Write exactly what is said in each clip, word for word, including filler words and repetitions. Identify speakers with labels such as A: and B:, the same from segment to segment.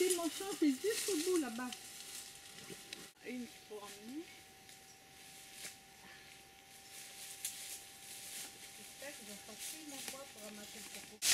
A: porter mon champ, c'est juste au bout là-bas. Une fourmi. J'espère qu'ils vont passer mon bois pour ramasser le coco.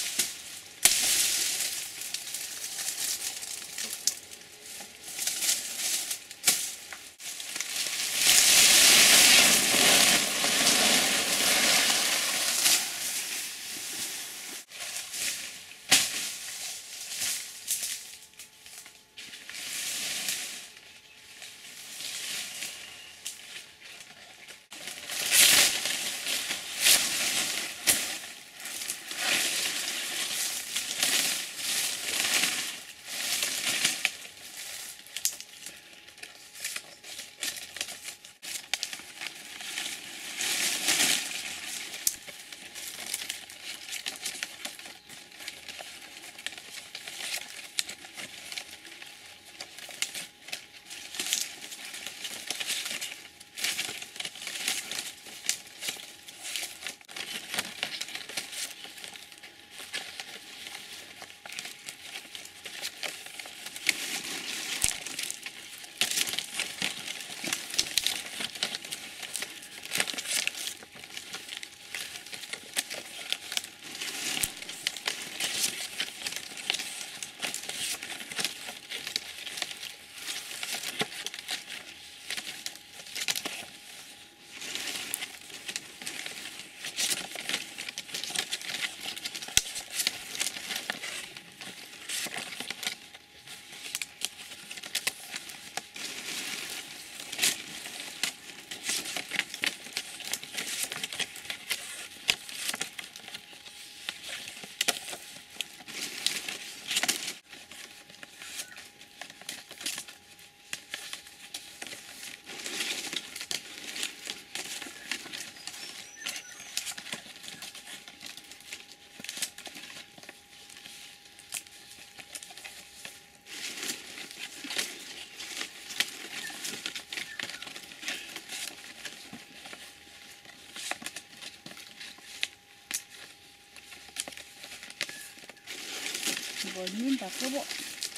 A: Volume pas trop bon.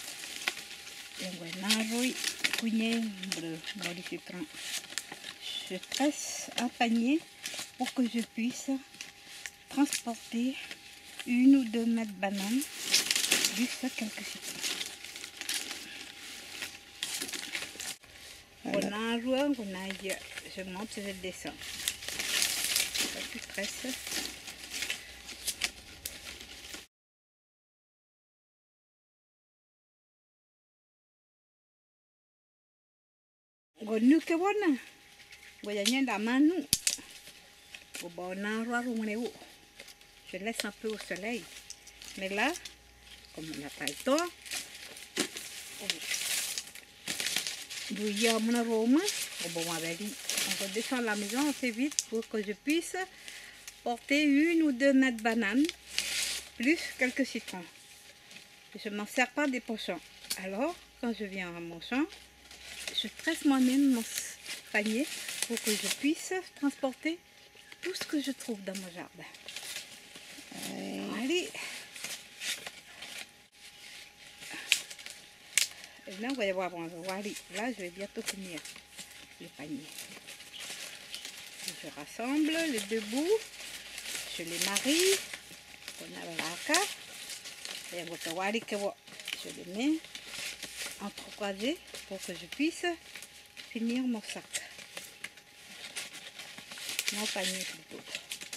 A: Et voilà, Roy, couigné, bleu, citron. Je presse un panier pour que je puisse transporter une ou deux mètres de bananes, juste quelques citrons. Voilà. On a un jour, on a, je monte, je descends. Pas de stress. Gonu ke wana, goyanya damanu, gobona roarumeu. Je laisse un peu au soleil, mais là, comme on n'a pas le temps, bouillir mon arôme, on redescend à la maison assez vite pour que je puisse porter une ou deux mètres de bananes, plus quelques citrons. Je ne m'en sers pas des pochons. Alors, quand je viens à mon champ, je presse moi-même mon panier pour que je puisse transporter tout ce que je trouve dans mon jardin. Allez. Et là, on va y avoir, allez, là, je vais bientôt finir le panier. Je rassemble les deux bouts, je les marie, on a la carte, et je les mets entrecroisés pour que je puisse finir mon sac, mon panier plutôt.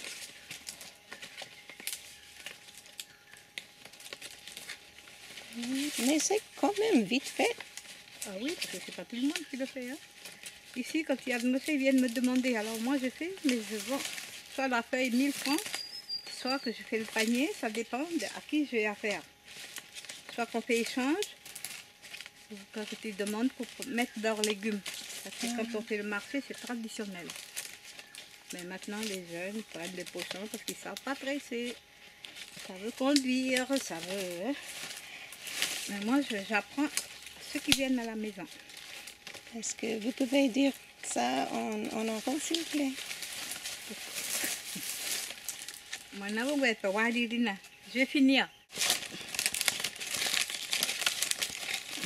B: Mais c'est quand même vite fait.
A: Ah oui, parce que c'est pas tout le monde qui le fait. Hein. Ici, quand il y a des monsieur, ils viennent me demander. Alors moi, je fais, mais je vends soit la feuille mille francs, soit que je fais le panier, ça dépend de à qui je vais affaire. Soit qu'on fait échange, ou quand tu demandes pour mettre leurs légumes. Parce que quand on fait le marché, c'est traditionnel. Mais maintenant, les jeunes prennent des pochons parce qu'ils ne savent pas presser. Ça veut conduire, ça veut... Mais moi, j'apprends ceux qui viennent à la maison.
B: Est-ce que vous pouvez dire ça en, en encore, s'il vous plaît?
A: Je vais finir.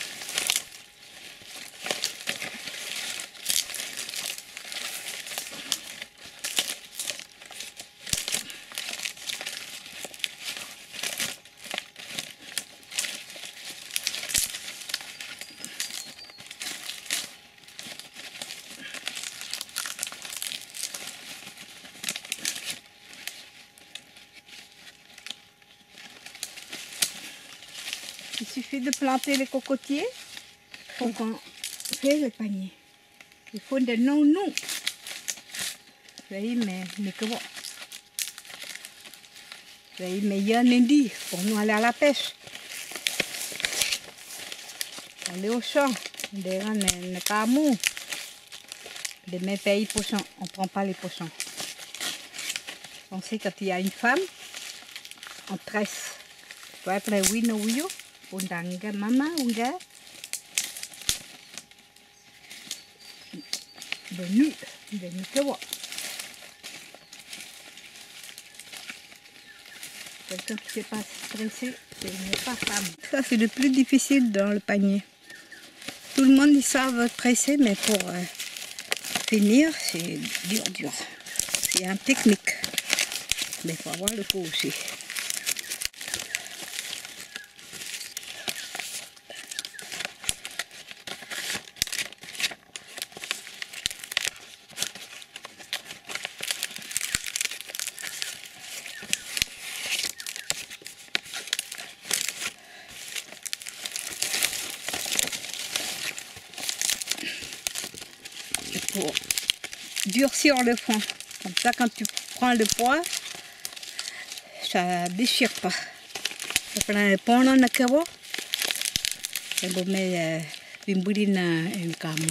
A: Il suffit de planter les cocotiers pour qu'on fait le panier. Il faut des noms-noms. Vous voyez, mais mais que bon. Vous voyez, mais il y a un lundi pour nous aller à la pêche. On est au champ. Des gens ne camou. Des mes pays poissons. On ne prend pas les poissons. On sait quand il y a une femme, on tresse. Tu vois, après, oui, non, oui, on a un maman, un gars. De nuit, de nuit que moi. Quelqu'un qui ne s'est pas stressé, ce n'est pas femme. Ça, c'est le plus difficile dans le panier. Tout le monde, ils savent presser, mais pour euh, finir, c'est dur, dur. C'est une technique. Mais il faut avoir le pot aussi. Pour durcir le fond. Comme ça, quand tu prends le poids, ça ne déchire pas. Je prends le pont dans le cabo et je mets une un camou.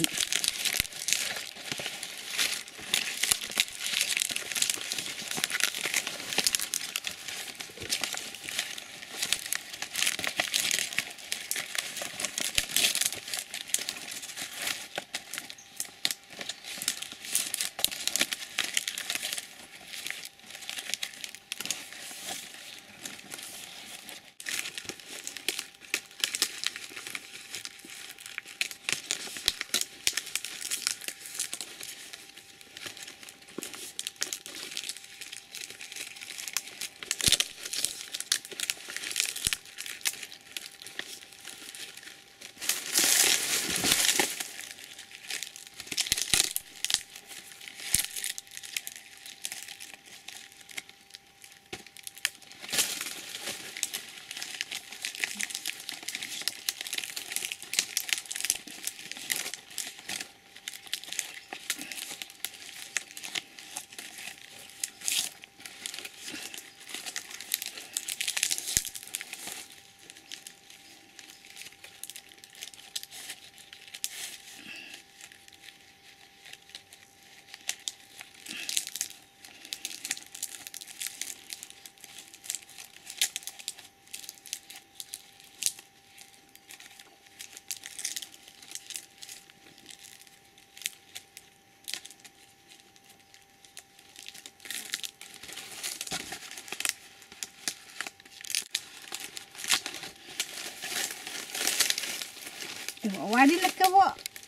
A: Wadi nak kawo.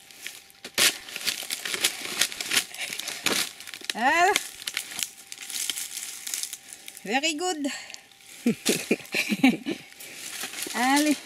A: Ah, very good. Allez.